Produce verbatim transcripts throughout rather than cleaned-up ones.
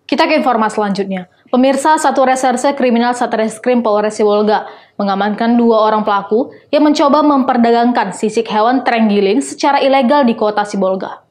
Kita ke informasi selanjutnya. Pemirsa, satu reserse kriminal Satreskrim Polres Sibolga mengamankan dua orang pelaku yang mencoba memperdagangkan sisik hewan terenggiling secara ilegal di kota Sibolga.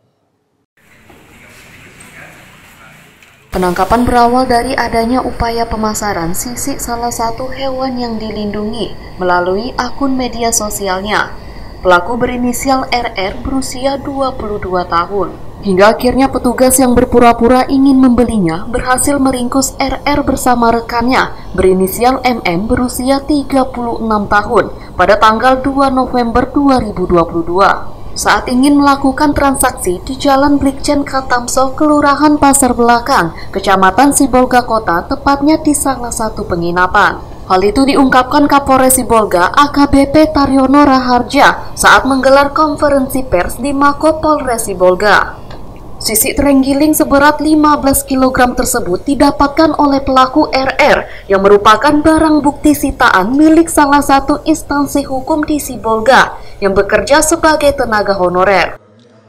Penangkapan berawal dari adanya upaya pemasaran sisik salah satu hewan yang dilindungi melalui akun media sosialnya. Pelaku berinisial R R berusia dua puluh dua tahun. Hingga akhirnya petugas yang berpura-pura ingin membelinya berhasil meringkus R R bersama rekannya berinisial M M berusia tiga puluh enam tahun pada tanggal dua November dua ribu dua puluh dua. Saat ingin melakukan transaksi di Jalan Blikjen Katamso, Kelurahan Pasar Belakang, Kecamatan Sibolga Kota, tepatnya di salah satu penginapan. Hal itu diungkapkan Kapolres Sibolga A K B P Taryono Raharja saat menggelar konferensi pers di Mako Polres Sibolga. Sisik terenggiling seberat lima belas kilogram tersebut didapatkan oleh pelaku R R yang merupakan barang bukti sitaan milik salah satu instansi hukum di Sibolga yang bekerja sebagai tenaga honorer.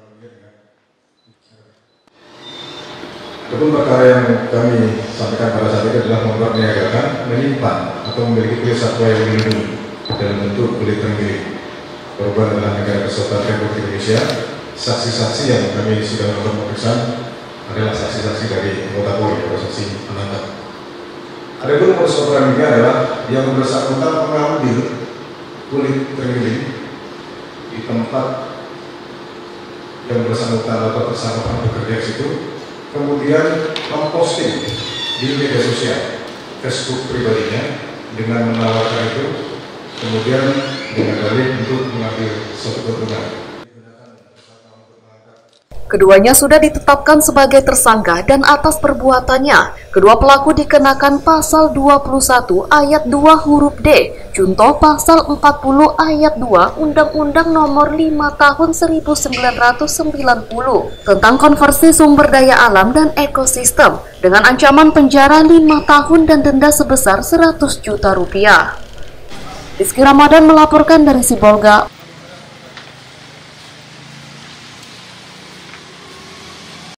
Adapun perkara yang kami sampaikan pada saat itu adalah membuat niagakan, menyimpan atau memiliki kulit satwa yang dilindungi dalam bentuk kulit terenggiling. Korban adalah negara kesatuan Republik Indonesia. Saksi-saksi yang kami sudah melakukan pemeriksaan adalah saksi-saksi dari anggota Polri atau saksi penangkap. Adapun modus operandi adalah yang bersangkutan mengambil kulit terenggiling di tempat yang bersangkutan atau tersangka bekerja di situ, kemudian memposting di media sosial Facebook pribadinya dengan menawarkan itu, kemudian dengan dalih untuk mengambil suatu keuntungan. Keduanya sudah ditetapkan sebagai tersangka dan atas perbuatannya, kedua pelaku dikenakan pasal dua puluh satu ayat dua huruf D, junto pasal empat puluh ayat dua Undang-Undang Nomor lima Tahun seribu sembilan ratus sembilan puluh tentang konversi sumber daya alam dan ekosistem dengan ancaman penjara lima tahun dan denda sebesar seratus juta rupiah. Rizky Ramadan melaporkan dari Sibolga.